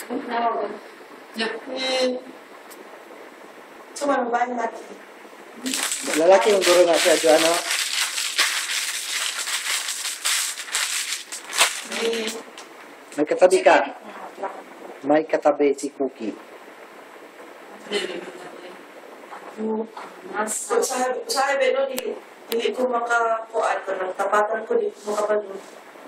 Cuma banyak. Lalaki yung guro nga siya, ano? May katabi ka. May katabi si Cookie. Sabi, no, hindi ko makakuan ko ng tapatan ko, hindi ko makabalo.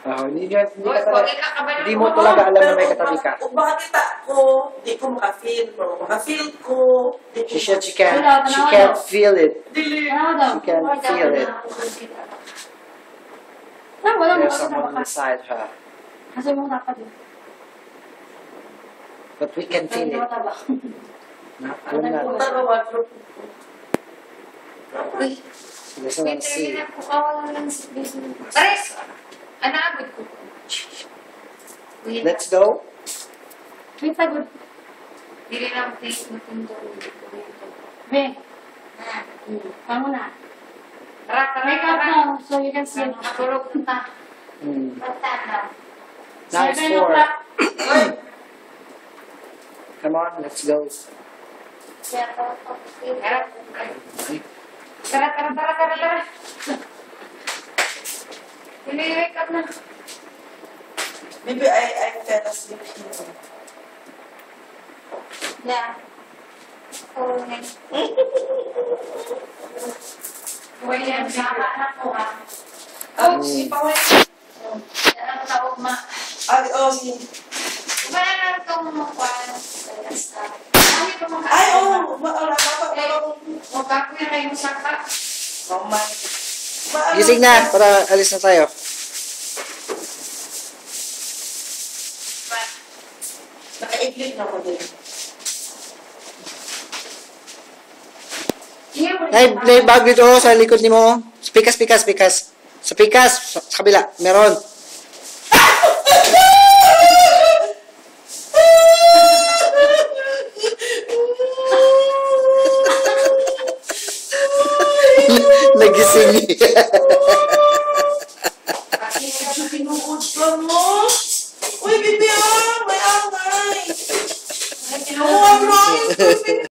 Hindi mo talaga alam na may katabi ka. Kung makakita ko, hindi ko makafeel. Kung makafeel ko, She said she can't feel it. She can't feel it. There's someone beside her. But we can feel it. Alam natin. Listen and see. Let's go. Make up now so you can see. Now it's 4. Come on, let's go. Tara. Wake up na. Maybe I fell asleep here. Yeah. William, sama na ko ha. Oh, si Paway. Yan ang tawag ma. Si... Wala na itong kwan. Ay, oh! Wala Magkakuya na yung saka. Gising na, para alis na tayo. Naka-iglit na ko din. May bag dito sa likod ni mo. Spikas. Sa pikas, sa kabila, meron. Nagising niya. Pinuod ka mo? Uy, bibi, may angay! Ay,